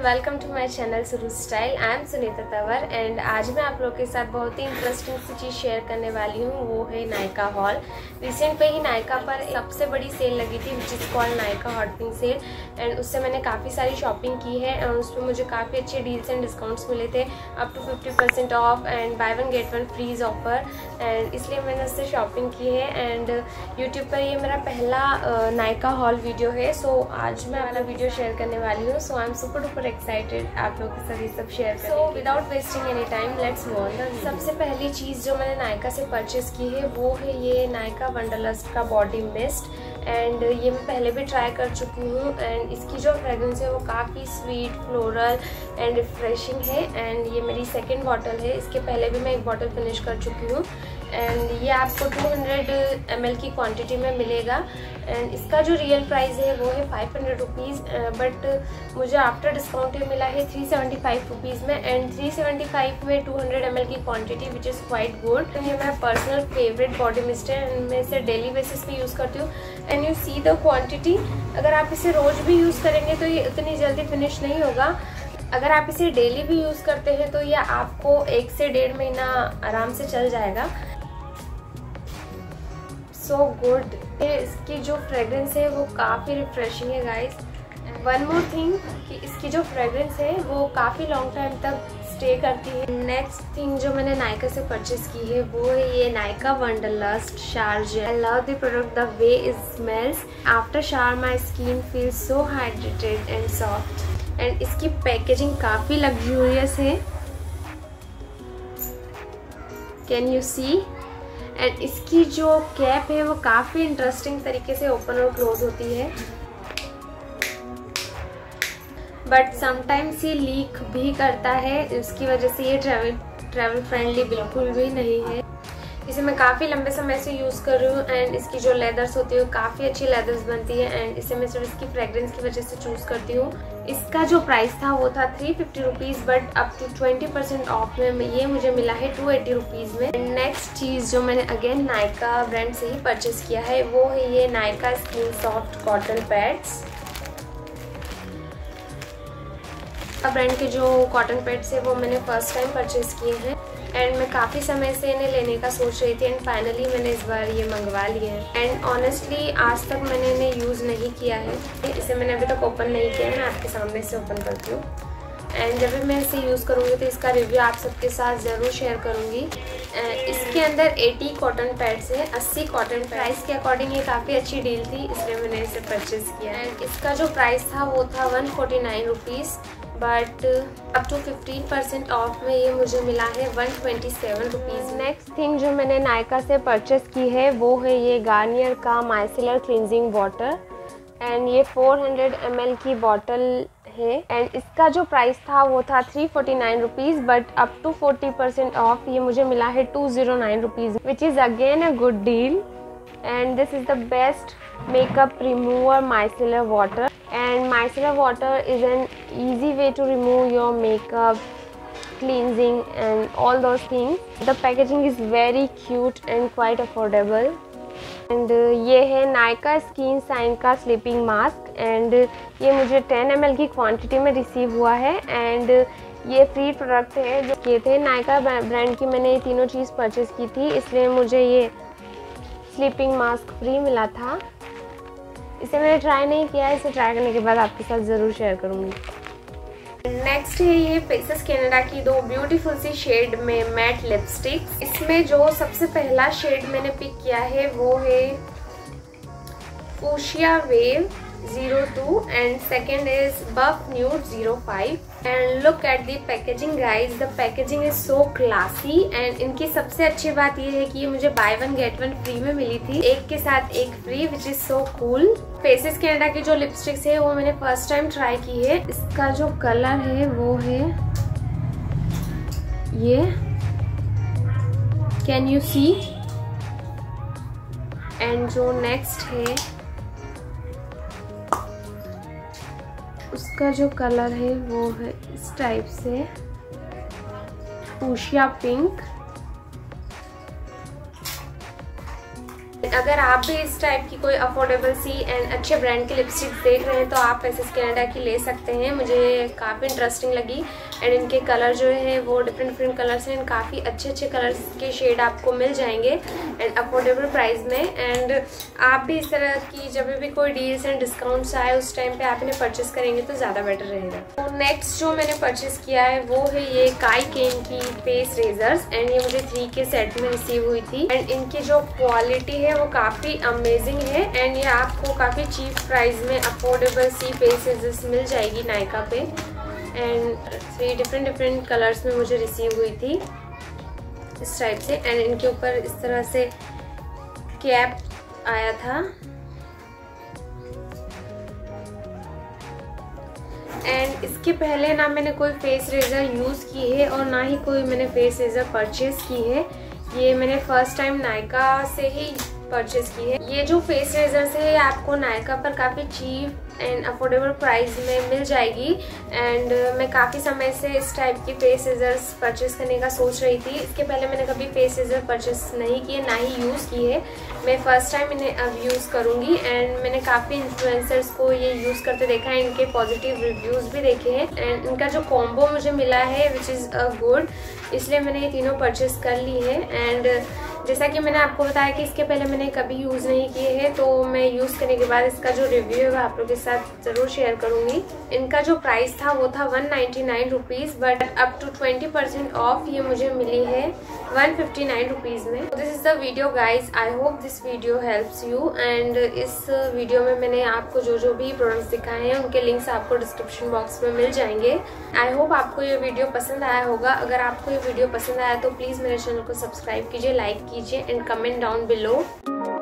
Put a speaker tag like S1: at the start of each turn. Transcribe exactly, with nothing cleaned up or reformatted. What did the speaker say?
S1: Welcome to my channel Suru style. I am Sunita Tanwar and आज मैं आप लोग के साथ बहुत ही इंटरेस्टिंग सी चीज़ शेयर करने वाली हूँ, वो है नायका हॉल। रिसेंट पे ही नायका पर सबसे बड़ी सेल लगी थी which is called Nykaa hot pink sale and उससे मैंने काफ़ी सारी शॉपिंग की है और उसमें मुझे काफ़ी अच्छे डील्स एंड डिस्काउंट्स मिले थे, up to fifty percent off and buy one get one free offer, and इसलिए मैंने उससे शॉपिंग की है। एंड यूट्यूब पर ये मेरा पहला नायका हॉल वीडियो है, सो आज मैं वाला वीडियो शेयर करने वाली हूँ। So I am super duper excited आप लोगों के साथ ये सब शेयर करें। So without wasting any time let's move on. सबसे पहली चीज़ जो मैंने नायका से परचेज की है वो है ये नायका वंडरलस्ट का बॉडी मिस्ट, एंड ये मैं पहले भी ट्राई कर चुकी हूँ एंड इसकी जो फ्रेगरेंस है वो काफ़ी स्वीट फ्लोरल एंड रिफ्रेशिंग है। एंड ये मेरी सेकेंड बॉटल है, इसके पहले भी मैं एक बॉटल फिनिश कर चुकी हूँ एंड ये आपको टू हंड्रेड एम एल की क्वांटिटी में मिलेगा। एंड इसका जो रियल प्राइस है वो है फाइव हंड्रेड रुपीज़, बट मुझे आफ्टर डिस्काउंट ये मिला है थ्री सेवेंटी फाइव रुपीज़ में, एंड थ्री सेवेंटी फाइव में टू हंड्रेड एम एल की quantity which is quite good. ये मेरा पर्सनल फेवरेट बॉडी मिस्ट है एंड मैं इसे डेली बेसिस पे यूज़ करती हूँ। And you see the quantity, अगर आप इसे रोज़ भी यूज़ करेंगे तो ये उतनी जल्दी फिनिश नहीं होगा। अगर आप इसे डेली भी यूज़ करते हैं तो ये आपको एक से डेढ़ महीना आराम से चल जाएगा। So good. इसकी जो फ्रेग्रेंस है वो काफ़ी रिफ्रेशिंग है गाइस। वन मोर थिंग कि इसकी जो फ्रेग्रेंस है वो काफ़ी लॉन्ग टाइम तक स्टे करती है। नेक्स्ट थिंग जो मैंने नायका से परचेज की है वो है ये Nykaa wanderlust shower gel. I love the product, the way it smells. After shower my skin feels so hydrated and soft, and इसकी पैकेजिंग काफ़ी लग्जूरियस है, कैन यू सी। एंड इसकी जो कैप है वो काफ़ी इंटरेस्टिंग तरीके से ओपन और क्लोज होती है, बट समटाइम्स ये लीक भी करता है, इसकी वजह से ये ट्रैवल ट्रैवल फ्रेंडली बिल्कुल भी नहीं है। इसे मैं काफ़ी लंबे समय से यूज़ कर रही हूँ एंड इसकी जो लेदर्स होती है वो काफ़ी अच्छी लेदर्स बनती है एंड इसे मैं सिर्फ इसकी फ्रेग्रेंस की वजह से चूज़ करती हूँ। इसका जो प्राइस था वो था three fifty rupees, but up to twenty percent off में ये मुझे मिला है टू एटी रुपीज़ में। नेक्स्ट चीज़ जो मैंने अगेन नायका ब्रांड से ही परचेज किया है वो है ये Nykaa skin soft cotton pads. Brand के जो कॉटन पैड्स है वो मैंने फर्स्ट टाइम परचेज किए हैं एंड मैं काफ़ी समय से इन्हें लेने का सोच रही थी एंड फाइनली मैंने इस बार ये मंगवा लिए हैं। एंड ऑनेस्टली आज तक मैंने इन्हें यूज़ नहीं किया है, इसे मैंने अभी तक ओपन नहीं किया है। मैं आपके सामने से ओपन करती हूँ एंड जब भी मैं इसे यूज़ करूँगी तो इसका रिव्यू आप सबके साथ ज़रूर शेयर करूँगी। इसके अंदर अस्सी कॉटन पैड्स हैं, अस्सी कॉटन। प्राइस के अकॉर्डिंग ये काफ़ी अच्छी डील थी इसलिए मैंने इसे परचेज़ किया। एंड इसका जो प्राइस था वो था one forty nine rupees, but up to fifteen percent off में ये मुझे मिला है one twenty seven rupees. Next thing जो मैंने नायका से परचेस की है वो है ये गार्नियर का माइसेलर क्लिनजिंग वाटर एंड ये फोर हंड्रेड एम एल की बॉटल है एंड इसका जो प्राइस था वो था three forty nine rupees, but up to forty percent off ये मुझे मिला है two zero nine rupees, which is again a good deal. And this is the best makeup remover micellar water, and micellar water is an easy way to remove your makeup, cleansing and all those things. The packaging is very cute and quite affordable. and uh, ये है Nykaa skin shine का sleeping mask and ये मुझे ten M L की quantity में receive हुआ है and ये फ्री प्रोडक्ट है जो किए थे। नायका ब्रांड की मैंने ये तीनों चीज़ परचेज की थी इसलिए मुझे ये स्लीपिंग मास्क फ्री मिला था। इसे मैंने ट्राई नहीं किया, इसे ट्राई करने के बाद आपके साथ ज़रूर शेयर करूँगी। नेक्स्ट है ये फेसेस कैनेडा की दो ब्यूटीफुल सी शेड में मैट लिपस्टिक्स। इसमें जो सबसे पहला शेड मैंने पिक किया है वो है fuchsia wave zero two and second is buff nude zero five. And look at the packaging guys, the packaging is so classy and इनकी सबसे अच्छी बात ये है कि ये मुझे buy one get one free में मिली थी, एक के साथ एक फ्री, which is so cool. Faces Canada की जो लिपस्टिक्स है वो मैंने फर्स्ट टाइम ट्राई की है। इसका जो कलर है वो है ये, कैन यू सी। एंड जो नेक्स्ट है उसका जो कलर है वो है इस टाइप से फूशिया पिंक। अगर आप भी इस टाइप की कोई अफोर्डेबल सी एंड अच्छे ब्रांड की लिपस्टिक देख रहे हैं तो आप एसेस कनाडा की ले सकते हैं। मुझे काफ़ी इंटरेस्टिंग लगी एंड इनके कलर जो है वो डिफरेंट डिफरेंट कलर्स हैं एंड काफ़ी अच्छे अच्छे कलर्स के शेड आपको मिल जाएंगे एंड अफोर्डेबल प्राइस में। एंड आप भी इस तरह की जब भी कोई डील्स एंड डिस्काउंट्स आए उस टाइम पे आप इन्हें परचेस करेंगे तो ज़्यादा बेटर रहेगा। तो नेक्स्ट जो मैंने परचेस किया है वो है ये काई केन की फेस रेजर्स एंड ये मुझे थ्री के सेट में रिसीव हुई थी एंड इनकी जो क्वालिटी है वो काफ़ी अमेजिंग है एंड ये आपको काफ़ी चीप प्राइस में अफोर्डेबल सी फेस रेजर्स मिल जाएगी नायका पे and three different different colours में मुझे रिसीव हुई थी इस टाइप से एंड इनके ऊपर इस तरह से कैप आया था एंड इसके पहले ना मैंने कोई फेस रेजर यूज़ की है और ना ही कोई मैंने फेस रेजर परचेज की है। ये मैंने फर्स्ट टाइम नायका से ही परचेज की है। ये जो फेस रेजर्स है आपको नायका पर काफ़ी चीप एंड अफोर्डेबल प्राइस में मिल जाएगी एंड uh, मैं काफ़ी समय से इस टाइप की फेस रेजर्स परचेस करने का सोच रही थी। इसके पहले मैंने कभी फेस रेजर परचेस नहीं किए ना ही यूज़ की है। मैं फ़र्स्ट टाइम इन्हें अब यूज़ करूँगी एंड मैंने काफ़ी इन्फ्लुएंसर्स को ये यूज़ करते देखा है, इनके पॉजिटिव रिव्यूज़ भी देखे हैं एंड इनका जो कॉम्बो मुझे मिला है विच इज़ अ गुड, इसलिए मैंने ये तीनों परचेस कर ली है। एंड जैसा कि मैंने आपको बताया कि इसके पहले मैंने कभी यूज़ नहीं किए हैं तो मैं यूज़ करने के बाद इसका जो रिव्यू है वो आप लोगों के साथ ज़रूर शेयर करूँगी। इनका जो प्राइस था वो था one ninety nine rupees but up to twenty percent off ये मुझे मिली है वन फिफ्टी नाइन रुपीज़ में। This is the video guys, I hope this video helps you and इस वीडियो में मैंने आपको जो जो भी प्रोडक्ट्स दिखाए हैं उनके लिंक्स आपको डिस्क्रिप्शन बॉक्स में मिल जाएंगे। आई होप आपको ये वीडियो पसंद आया होगा। अगर आपको ये वीडियो पसंद आया तो प्लीज़ मेरे चैनल को सब्सक्राइब कीजिए, लाइक कीजिए एंड कमेंट डाउन बिलो।